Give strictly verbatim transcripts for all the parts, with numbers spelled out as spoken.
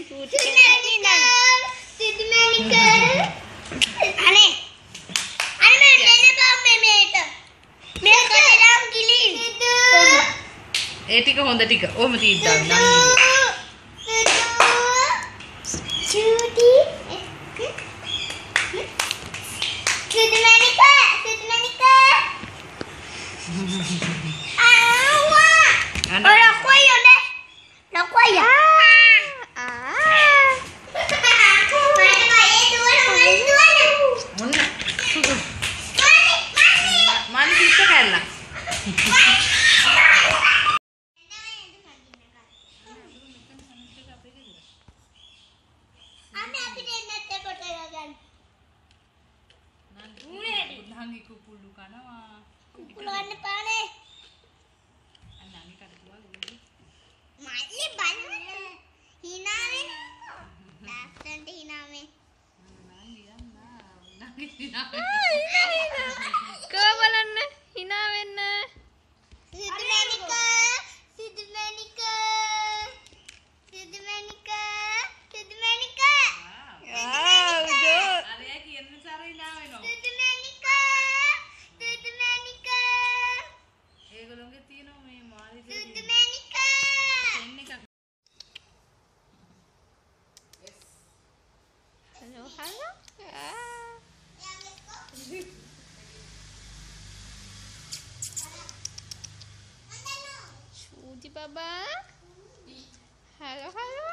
අනේ අනේ මෙන්න බම් මේට මේ කොටලම් ගිලි ඒ ටික හොඳ ටික ඔහම තීද්දා නම් චූටි සිද්මනිකා සිද්මනිකා ආවා ඔය කොයියනේ ලොකෝයා Baba. Halo, halo.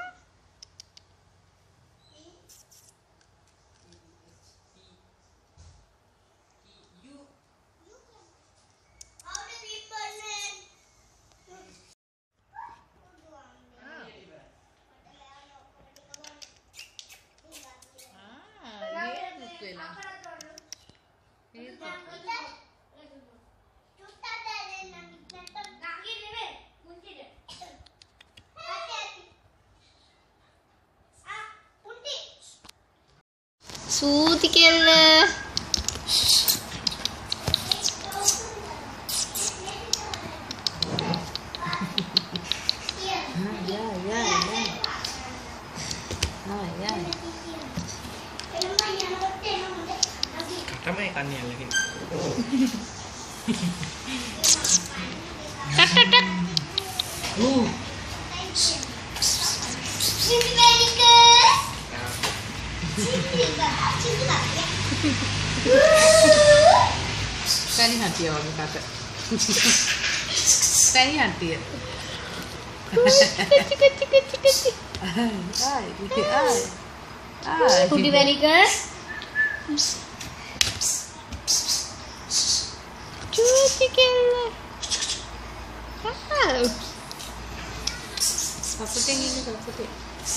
Suti kella. Ya, ya, ya. Ah, ya. Kata ikan yang lagi. Tak, tak, tak. Uh. Tani hati ya wagi kata. Tani hati ya. Kecik kecik kecik kecik. Ay, ay, ay. Ay. Putih Veronica. Cuci kela. Wow. Saputin ini saputin.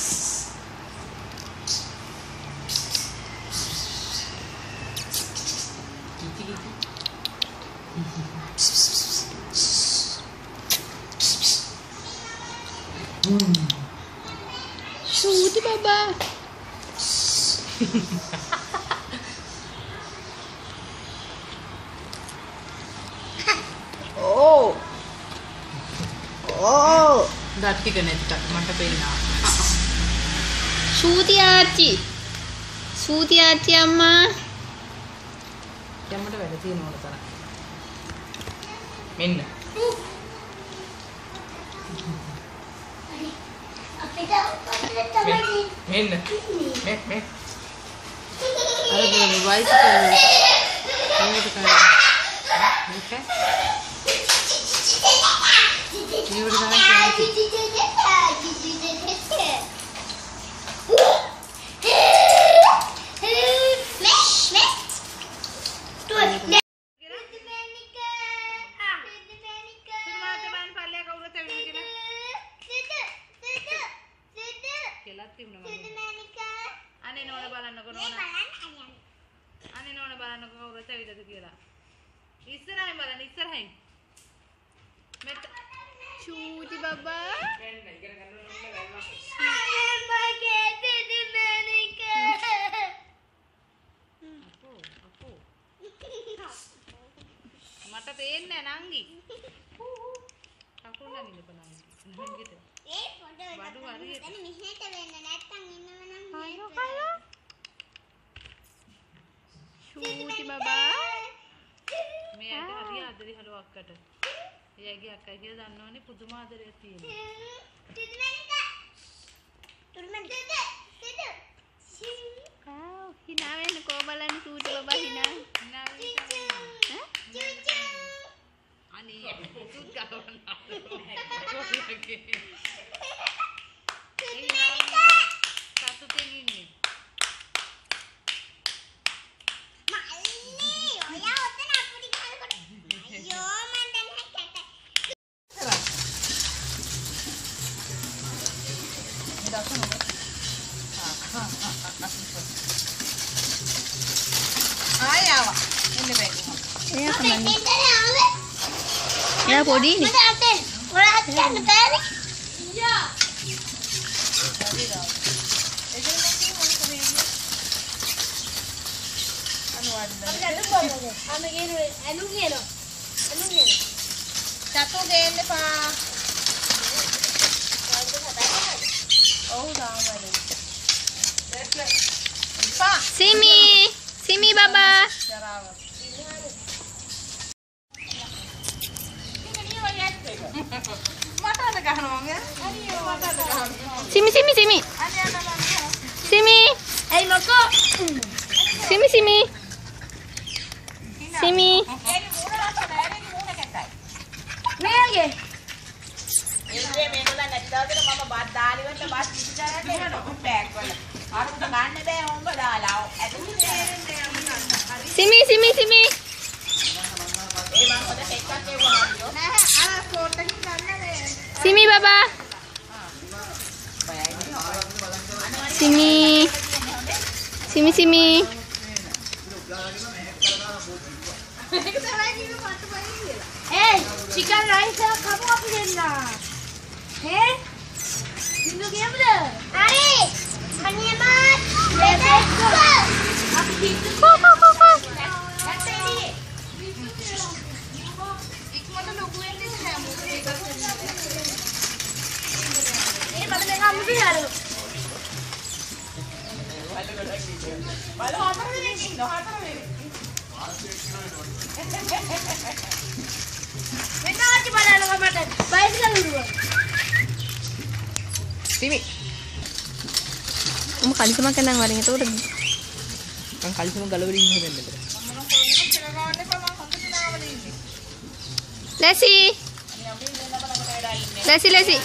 Suti baba. Oh. Oh. Dati ka na tika mata pena. Suti aci. Suti aci amma. Yamata වැඩ තියෙනවද තරම්. මෙන්න. මෙන්න. මෙ මෙ. අර බලන්න bicycle. මේකට කරා. මේක. මේකට Cuti baba. මට පේන්නේ නැහැ නංගි. කකුල් නැගින්න බලන්න. නංගිට. ඒ පොඩ බඩු හරි දැන් මෙහෙට වෙන්න නැත්තම් ඉන්නවනම් Ayo kaya. Cuti baba. මෙයාට හරි ආදරේ හලෝ අක්කට. එයාගේ අක්කයි කියලා දන්නවනේ පුදුම ආදරයක් තියෙනවා. තුරුමන් දෙද දෙද Wow, hina wen ko balan cuti baba hina. අනේ තුත් ගලවනවා. සතුටින් ඉන්නේ. මල්ලි ඔයා ඔතන අපුඩි ගහනකොට අයියෝ මන් දැන් හැකට ආය ආවා. එන්න බෑ. Eya kaman. දෙන්නනේ ආවේ Eya podi ni. මට අතෙන් ඔයා අතෙන් බෑනේ යා චතු ගේන්න එපා. ඔව් දාමනේ. එපා. Simi, Simi baba. චරාව. මට අද ගහනවා මම. හරියෝ මට අද ගහනවා. Simi, Simi, Simi. අනේ අද ගහනවා. Simi, ඇයි මොකෝ Simi, Simi. Simi. එනි මූණ රස නෑනේ මූණ කැටයි. මේගේ එන්නේ මේගොල්ලන් නැති දවසට මම බත් දාලිවට බත් පිටිදාරට එනවා බෑග් වල. අරුත් ගන්න බෑ හොම්බ දාලා. ඇතුලේ තේරෙන්නේ අම්මා. හරි. Simi, Simi, Simi. ඒ මම හොද ටෙක්ක් එකක් එවුවා නෑ. අර ෆෝට් එකකින් ගන්නනේ. Simi baba. Simi. Simi, Simi. ඒක තමයි කිව්ව පත්තු පයි කියලා. ඒ චිකන් රයිස් එක කමු අපි දෙන්න හේ ඉන්නු කියමුද හරි අනියමත් let's go අපි කිව්තු Ko ko ko ko. නැත්තේ ඉක්මනට ලොකු වෙන්නේ නැහැ මොකද ඒක ඒ බඩ දෙක අම්මු පියාලු බල හතර දෙනෙක් ඉන්නවා හතර දෙනෙක්. මෙන්නාච්චි බලනවා මට බයිසිකල් උරුව Simi. Kamu kali sama kenang waring itu udah. මං කලිසම ගලවලින් ඉන්න මෙතන. මම ෆෝන් එක කරගන්න එපා මම හොඳට නාවල ඉන්නේ. Lesi, අනේ අපි ඉන්න ළමකට වැඩා ඉන්නේ. Lesi, Lesi.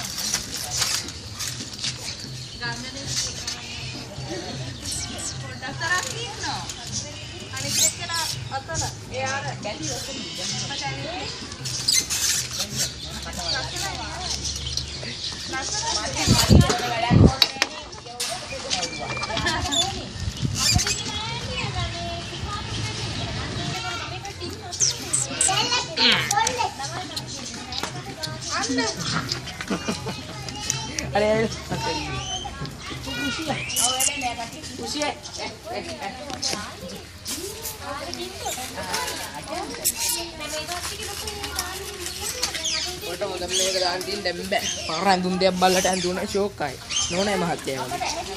පොඩ්ඩක් තරක් ඉන්නවා. අනිත් එක්කලා අතන එයා අර බැලි ඔතන මට ඇනේ. අර අර කුසියේ කොට මොකද මේක දාන්න තියෙන දැන් බෑ. පාර ඇඳුම් දෙයක් බල්ලට ඇඳුන ෂෝක් ආයි. නෝනයි මහත්තයා වගේ.